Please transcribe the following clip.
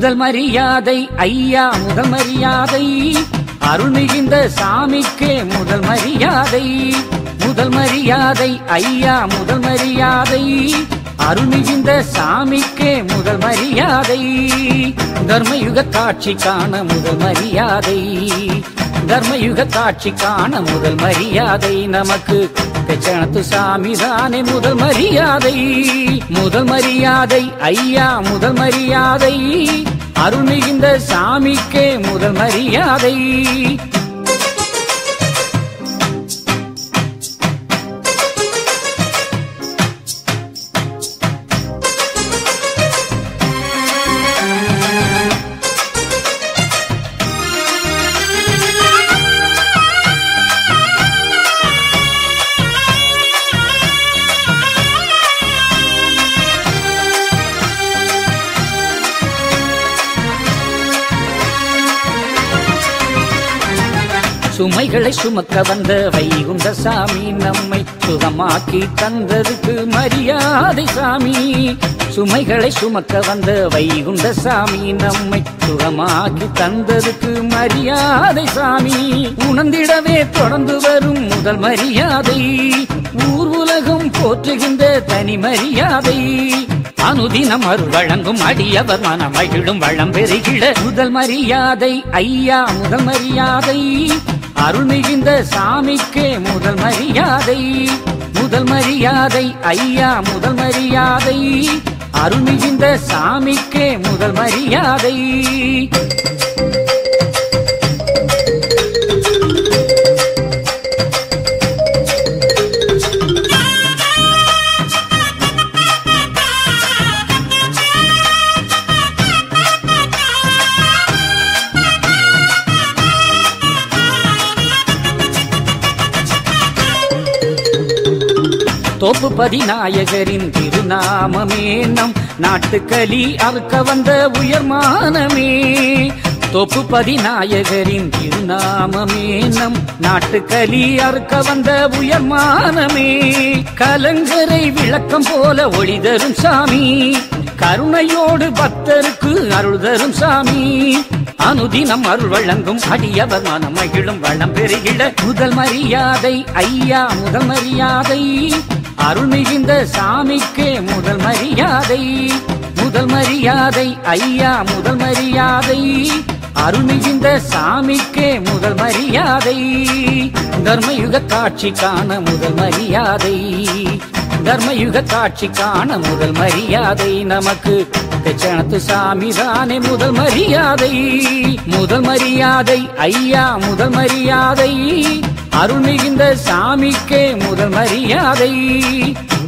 முதல் மரியாதை ஐயா முதல் மரியாதை அருள் மிகுந்த சாமிக்கே முதல் மரியாதை முதல் மரியாதை ஐயா முதல் மரியாதை அருள் மிகுந்த சாமிக்கே முதல் மரியாதை தர்மயுக காட்சி காண முதல் மரியாதை தர்மயுக காட்சி காண முதல் மரியாதை நமக்கு தெச்சனத்து சாமி தானே முதல் மரியாதை முதல் மரியாதை ஐயா முதல் மரியாதை அருள் மிகுந்த சாமிக்கே முதல் மரியாதை சுமைகளை சுமக்க வந்த வைகுண்ட சாமி நம்மை சுகமாக்கி தந்ததுக்கு மரியாதை சாமி சுமைகளை சுமக்க வந்த வைகுண்ட சாமி நம்மை சுகமாக்கி தந்ததுக்கு மரியாதை சாமி உணர்ந்திடவே தொடர்ந்து வரும் முதல் மரியாதை ஊர் உலகம் போற்றுகின்ற தனி மரியாதை அனுதினம் அருள் வழங்கும் அடியவர் மன மகிழும் வளம் பெறுகிட முதல் மரியாதை ஐயா முதல் மரியாதை அருள் மிகுந்த சாமிக்கே முதல் மரியாதை முதல் மரியாதை ஐயா முதல் மரியாதை அருள் மிகுந்த சாமிக்கே முதல் மரியாதை தோப்புபதி நாயகரின் திருநாமமே நம் நாட்டுக்கலி அறுக்க வந்த உயர்மானமே தோப்புபதி நாயகரின் திருநாமமே நம் நாட்டுக்கலி அறுக்க வந்த உயர்மானமே கலங்கரை விளக்கம் போல ஒளி தரும் சாமி கருணையோடு பக்தருக்கு அருள் தரும் சாமி அனுதினம் அருள் வழங்கும் அடியவர் மனம் மகிழும் வளம் பெறுகிட முதல் மரியாதை ஐயா முதல் மரியாதை அருள் மிகுந்த சாமிக்கே முதல் மரியாதை முதல் மரியாதை ஐயா முதல் மரியாதை அருள் மிகுந்த சாமிக்கே முதல் மரியாதை தர்மயுக காட்சி காண முதல் மரியாதை தர்மயுக காட்சி காண முதல் மரியாதை நமக்கு தெச்சனத்து சாமி தானே முதல் மரியாதை முதல் மரியாதை ஐயா முதல் மரியாதை அருள் மிகுந்த சாமிக்கே முதல் மரியாதை